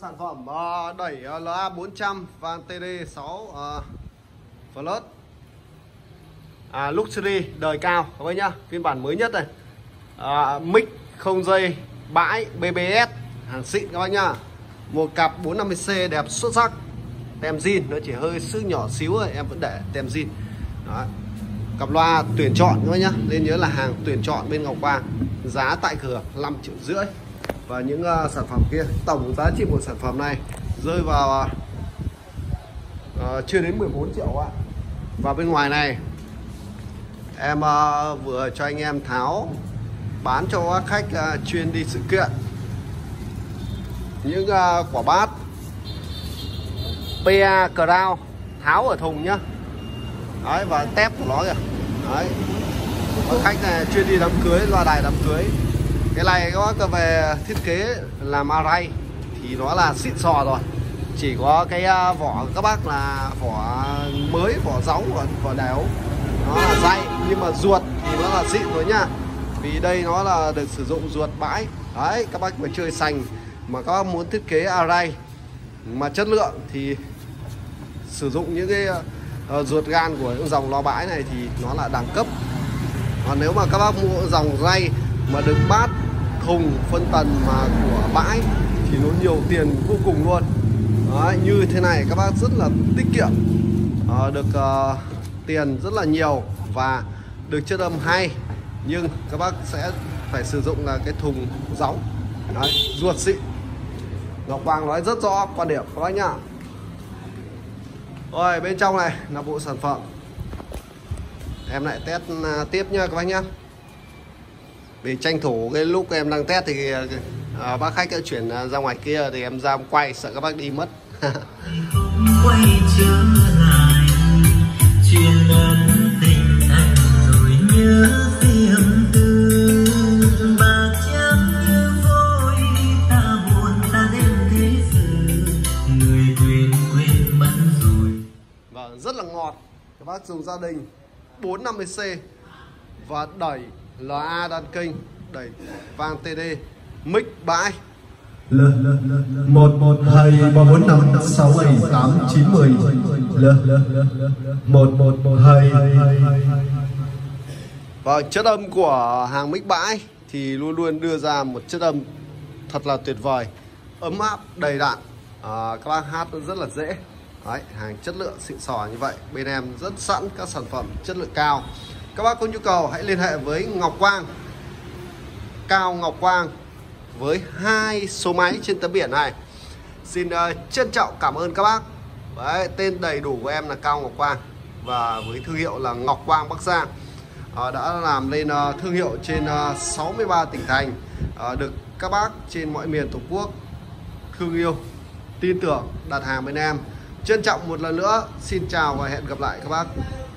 sản phẩm đẩy LA 400 van TD6 Plus Luxury đời cao các bác nhá, phiên bản mới nhất này. Mic không dây bãi BBS hàng xịn các bác nhá. Một cặp 450C đẹp xuất sắc, tem zin, nó chỉ hơi xước nhỏ xíu thôi, em vẫn để tem zin. Đó. Cặp loa tuyển chọn các bác nhá, nên nhớ là hàng tuyển chọn bên Ngọc Quang, giá tại cửa 5,5 triệu. Và những sản phẩm kia, tổng giá trị của sản phẩm này rơi vào chưa đến 14 triệu ạ. Và bên ngoài này em vừa cho anh em tháo bán cho các khách chuyên đi sự kiện những quả bát PA Crown tháo ở thùng nhá. Đấy, và tép của nó kìa. Đấy, khách này chuyên đi đám cưới, loa đài đám cưới. Cái này có về thiết kế làm array thì nó là xịn sò rồi. Chỉ có cái vỏ các bác là vỏ mới, vỏ giống, vỏ đéo, nó là dây, nhưng mà ruột thì nó là xịn rồi nhá. Vì đây nó là được sử dụng ruột bãi. Đấy, các bác mà chơi sành mà các bác muốn thiết kế array mà chất lượng thì sử dụng những cái ruột gan của những dòng loa bãi này thì nó là đẳng cấp. Còn nếu mà các bác mua dòng ray mà được bát thùng phân tần mà của bãi thì nó nhiều tiền vô cùng luôn. Đấy, như thế này các bác rất là tiết kiệm, được tiền rất là nhiều và được chất âm hay, nhưng các bác sẽ phải sử dụng là cái thùng gióng. Đấy, ruột xịn. Ngọc Quang nói rất rõ quan điểm các bác nhá. Rồi, bên trong này là bộ sản phẩm, em lại test tiếp nha các bác nhá. Vì tranh thủ cái lúc em đang test thì bác khách đã chuyển ra ngoài kia thì em ra quay, sợ các bác đi mất. Quay trở lại chuyện ân tình anh rồi nhớ riêng tư mà chẳng như vội ta buồn ta đến thế sự người quên mất rồi. Vâng, rất là ngọt. Các bác dùng gia đình 450C và đẩy LA đan kênh, đẩy vang TD, mic bãi. 1 2 3 4 5 6 7 8 9 10 1 2. Và chất âm của hàng mic bãi thì luôn luôn đưa ra một chất âm thật là tuyệt vời, ấm áp, đầy đặn. Các bác hát rất là dễ. Đấy, hàng chất lượng xịn sò như vậy, bên em rất sẵn các sản phẩm chất lượng cao. Các bác có nhu cầu hãy liên hệ với Ngọc Quang, Cao Ngọc Quang, với 2 số máy trên tấm biển này. Xin trân trọng cảm ơn các bác. Đấy, tên đầy đủ của em là Cao Ngọc Quang và với thương hiệu là Ngọc Quang Bắc Giang, đã làm lên thương hiệu trên 63 tỉnh thành, được các bác trên mọi miền Tổ quốc thương yêu, tin tưởng đặt hàng bên em. Trân trọng một lần nữa, xin chào và hẹn gặp lại các bác.